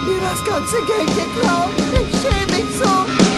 mir das ganze Geld geklaut. Ich schäme mich so.